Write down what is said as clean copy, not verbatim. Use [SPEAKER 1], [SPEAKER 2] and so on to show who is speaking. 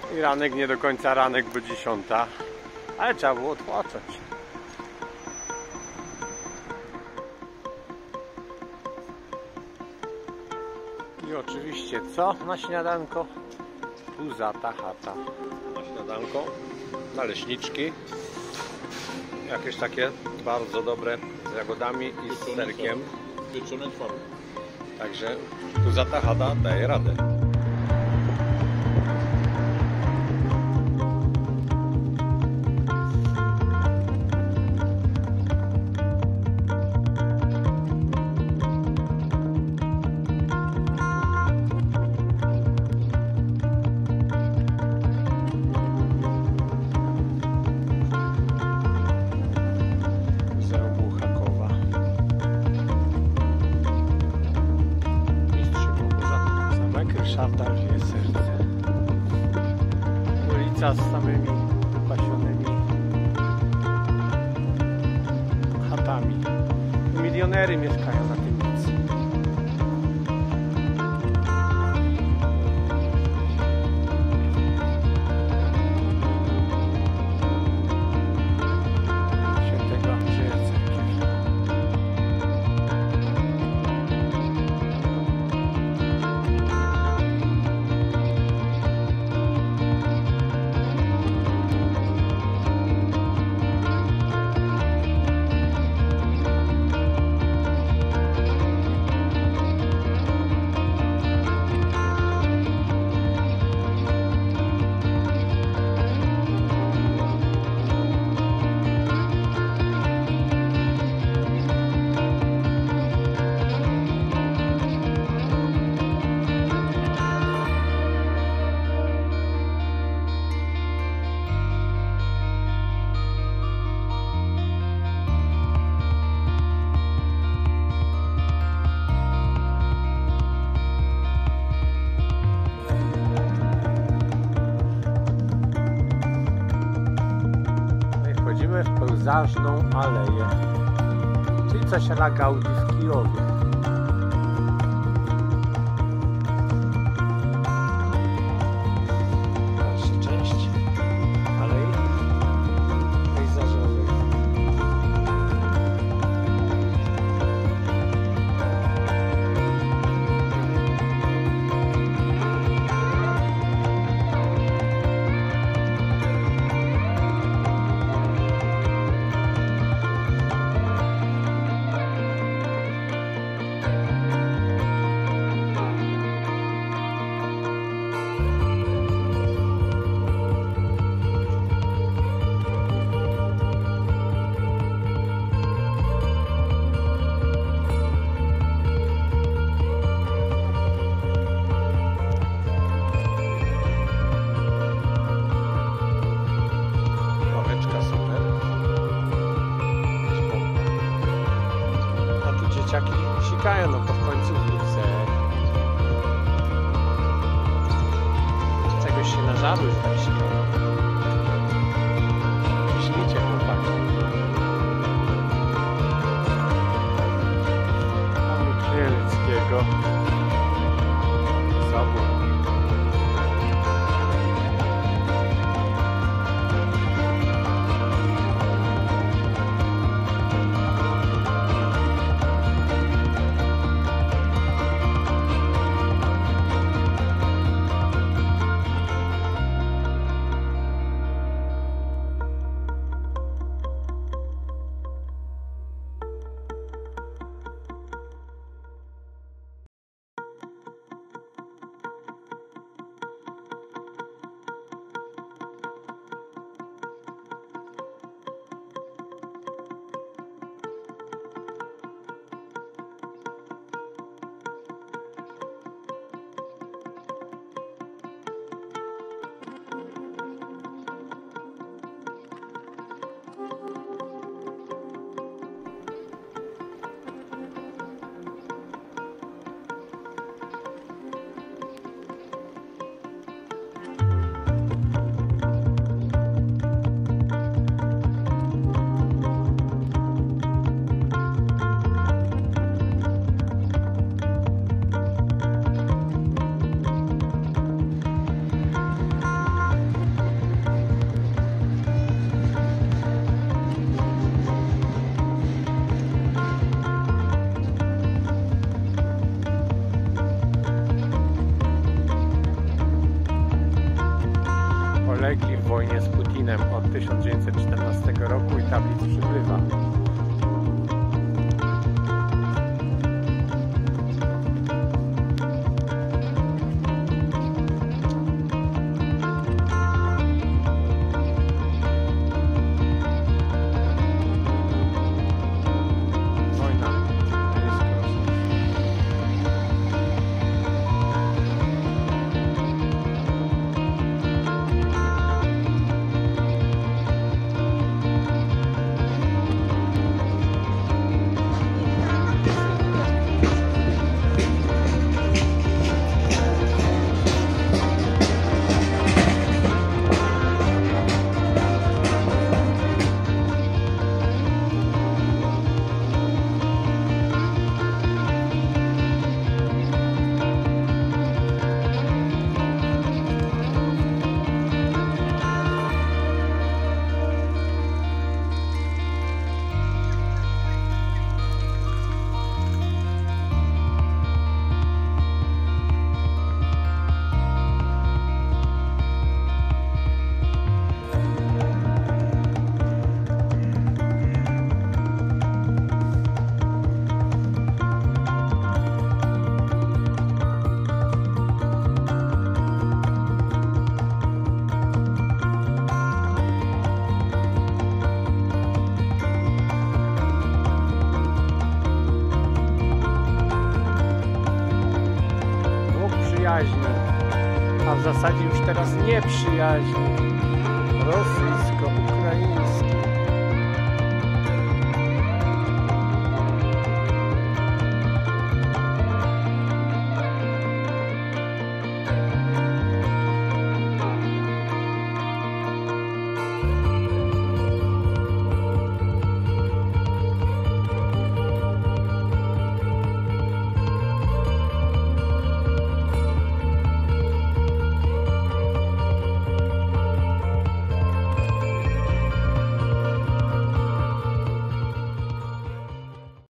[SPEAKER 1] I ranek nie do końca ranek, bo 10, ale trzeba było odpocząć. I oczywiście co na śniadanko? Puzata chata. Na śniadanko naleśniczki, jakieś takie bardzo dobre z jagodami i z serkiem.
[SPEAKER 2] Pieczone twaróg.
[SPEAKER 1] Także puzata chata daje radę. Ryszarda wieje serce. Ulica z samymi pasionymi chatami. Milionery mieszkają na tym ulicy. Świętego Andrzeja cerkiew. W pełzażną aleję, czyli coś ala Gaudi w Kijowie. Dalsza część alei pejzażowej. Dzieciaki sikają, no to w końcu wrócę. Czegoś się nażarły, że tak sikają. Ślicie, chłopaki. Mamy Chmielnickiego. 1914 roku i tablic przybywa. A w zasadzie już teraz nieprzyjaźni rosyjsko